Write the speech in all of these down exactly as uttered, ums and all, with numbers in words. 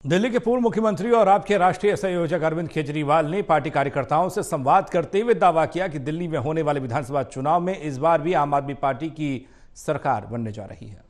दिल्ली के पूर्व मुख्यमंत्री और आपके राष्ट्रीय संयोजक अरविंद केजरीवाल ने पार्टी कार्यकर्ताओं से संवाद करते हुए दावा किया कि दिल्ली में होने वाले विधानसभा चुनाव में इस बार भी आम आदमी पार्टी की सरकार बनने जा रही है।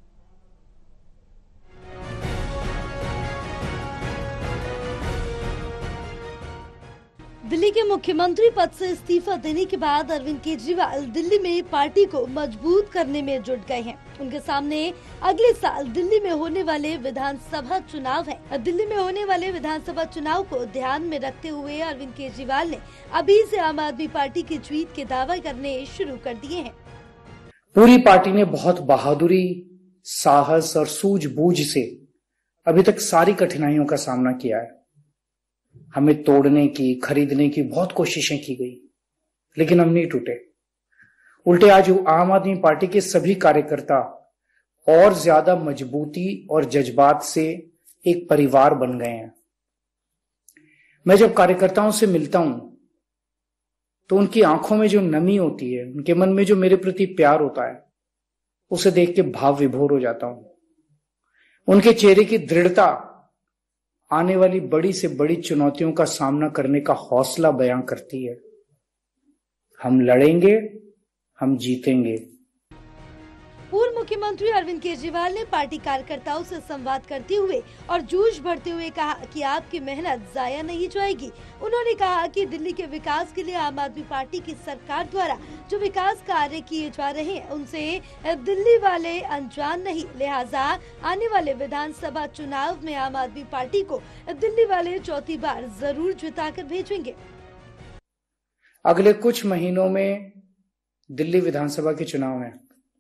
दिल्ली के मुख्यमंत्री पद से इस्तीफा देने के बाद अरविंद केजरीवाल दिल्ली में पार्टी को मजबूत करने में जुट गए हैं। उनके सामने अगले साल दिल्ली में होने वाले विधानसभा चुनाव है। दिल्ली में होने वाले विधानसभा चुनाव को ध्यान में रखते हुए अरविंद केजरीवाल ने अभी से आम आदमी पार्टी की जीत के दावा करने शुरू कर दिए हैं। पूरी पार्टी ने बहुत बहादुरी, साहस और सूझबूझ से अभी तक सारी कठिनाइयों का सामना किया है। हमें तोड़ने की, खरीदने की बहुत कोशिशें की गई, लेकिन हम नहीं टूटे। उल्टे आज आम आदमी पार्टी के सभी कार्यकर्ता और ज्यादा मजबूती और जज्बात से एक परिवार बन गए हैं। मैं जब कार्यकर्ताओं से मिलता हूं तो उनकी आंखों में जो नमी होती है, उनके मन में जो मेरे प्रति प्यार होता है, उसे देख के भाव विभोर हो जाता हूं। उनके चेहरे की दृढ़ता आने वाली बड़ी से बड़ी चुनौतियों का सामना करने का हौसला बयां करती है। हम लड़ेंगे, हम जीतेंगे। पूर्व मुख्यमंत्री अरविंद केजरीवाल ने पार्टी कार्यकर्ताओं से संवाद करते हुए और जोश भरते हुए कहा कि आपकी मेहनत जाया नहीं जाएगी। उन्होंने कहा कि दिल्ली के विकास के लिए आम आदमी पार्टी की सरकार द्वारा जो विकास कार्य किए जा रहे हैं उनसे दिल्ली वाले अनजान नहीं, लिहाजा आने वाले विधानसभा चुनाव में आम आदमी पार्टी को दिल्ली वाले चौथी बार जरूर जिता कर भेजेंगे। अगले कुछ महीनों में दिल्ली विधानसभा के चुनाव हैं।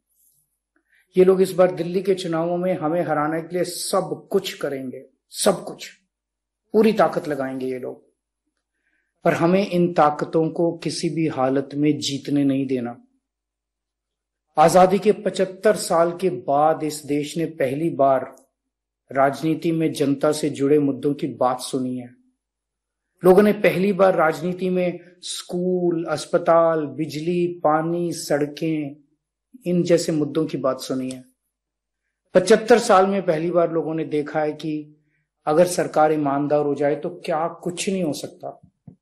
ये लोग इस बार दिल्ली के चुनावों में हमें हराने के लिए सब कुछ करेंगे, सब कुछ, पूरी ताकत लगाएंगे ये लोग। पर हमें इन ताकतों को किसी भी हालत में जीतने नहीं देना। आजादी के पचहत्तर साल के बाद इस देश ने पहली बार राजनीति में जनता से जुड़े मुद्दों की बात सुनी है। लोगों ने पहली बार राजनीति में स्कूल, अस्पताल, बिजली, पानी, सड़कें, इन जैसे मुद्दों की बात सुनी है। पचहत्तर साल में पहली बार लोगों ने देखा है कि अगर सरकार ईमानदार हो जाए तो क्या कुछ नहीं हो सकता।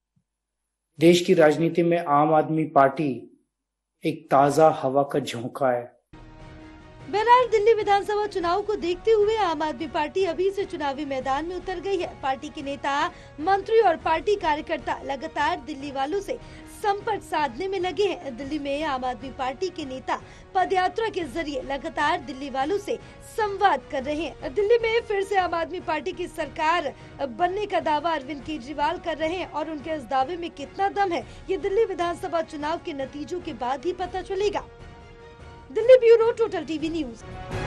देश की राजनीति में आम आदमी पार्टी एक ताजा हवा का झोंका है। बहरहाल दिल्ली विधानसभा चुनाव को देखते हुए आम आदमी पार्टी अभी से चुनावी मैदान में उतर गई है। पार्टी के नेता, मंत्री और पार्टी कार्यकर्ता लगातार दिल्ली वालों से संपर्क साधने में लगे हैं। दिल्ली में आम आदमी पार्टी के नेता पदयात्रा के जरिए लगातार दिल्ली वालों से संवाद कर रहे हैं। दिल्ली में फिर से आम आदमी पार्टी की सरकार बनने का दावा अरविंद केजरीवाल कर रहे हैं और उनके इस दावे में कितना दम है, ये दिल्ली विधानसभा चुनाव के नतीजों के बाद ही पता चलेगा। Delhi bureau, total TV news.